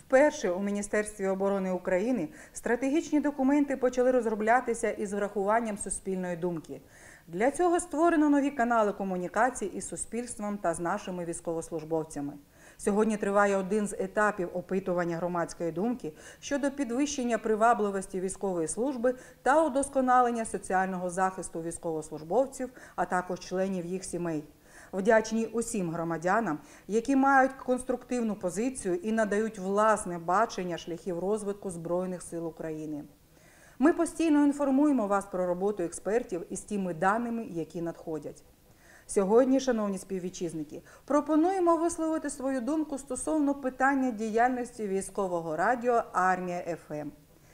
Вперше у Міністерстві оборони України стратегічні документи почали розроблятися із врахуванням суспільної думки. Для цього створено нові канали комунікації із суспільством та з нашими військовослужбовцями. Сьогодні триває один з етапів опитування громадської думки щодо підвищення привабливості військової служби та удосконалення соціального захисту військовослужбовців, а також членів їх сімей. Вдячні усім громадянам, які мають конструктивну позицію і надають власне бачення шляхів розвитку Збройних сил України. Ми постійно інформуємо вас про роботу експертів із тими даними, які надходять. Сьогодні, шановні співвітчизники, пропонуємо висловити свою думку стосовно питання діяльності військового радіо «Армія ФМ».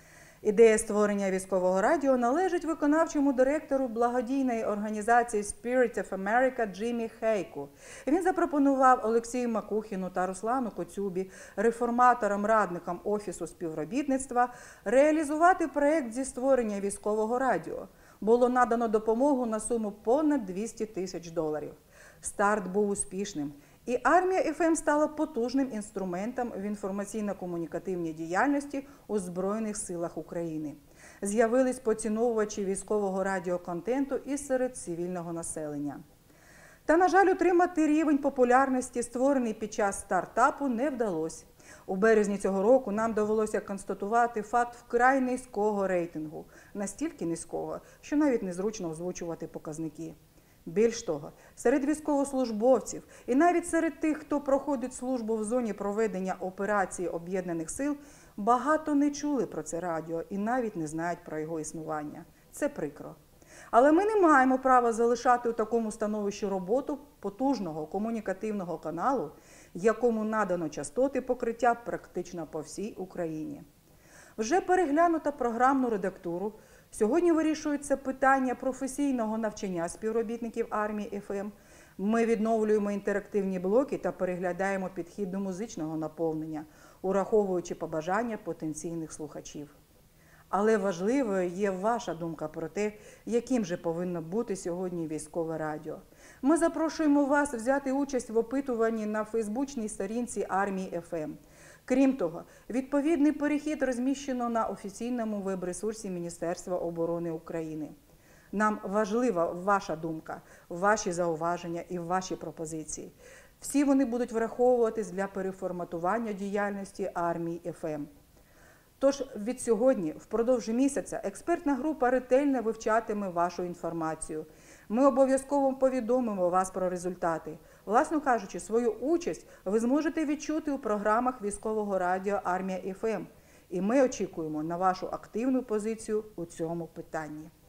Ідея створення військового радіо належить виконавчому директору благодійної організації Spirit of America Джиммі Хейку. Він запропонував Олексію Макухіну та Руслану Коцюбі, реформаторам-радникам Офісу співробітництва, реалізувати проєкт зі створення військового радіо. Було надано допомогу на суму понад $200 тисяч. Старт був успішним. І «Армія ФМ» стала потужним інструментом в інформаційно-комунікативній діяльності у Збройних силах України. З'явились поціновувачі військового радіоконтенту і серед цивільного населення. Та, на жаль, утримати рівень популярності, створений під час стартапу, не вдалося. У березні цього року нам довелося констатувати факт вкрай низького рейтингу. Настільки низького, що навіть незручно озвучувати показники. Більш того, серед військовослужбовців і навіть серед тих, хто проходить службу в зоні проведення операції Об'єднаних сил, багато не чули про це радіо і навіть не знають про його існування. Це прикро. Але ми не маємо права залишати у такому становищі роботу потужного комунікативного каналу, якому надано частоти покриття практично по всій Україні. Вже переглянута програмну редактуру. Сьогодні вирішується питання професійного навчання співробітників «Армії ФМ». Ми відновлюємо інтерактивні блоки та переглядаємо підхід до музичного наповнення, ураховуючи побажання потенційних слухачів. Але важливою є ваша думка про те, яким же повинно бути сьогодні військове радіо. Ми запрошуємо вас взяти участь в опитуванні на фейсбучній сторінці «Армії ФМ». Крім того, відповідний перехід розміщено на офіційному веб-ресурсі Міністерства оборони України. Нам важлива ваша думка, ваші зауваження і ваші пропозиції. Всі вони будуть враховуватись для переформатування діяльності «Армії ФМ». Тож від сьогодні, впродовж місяця, експертна група ретельно вивчатиме вашу інформацію. Ми обов'язково повідомимо вас про результати. Власно кажучи, свою участь ви зможете відчути у програмах військового радіо «Армія ФМ». І ми очікуємо на вашу активну позицію у цьому питанні.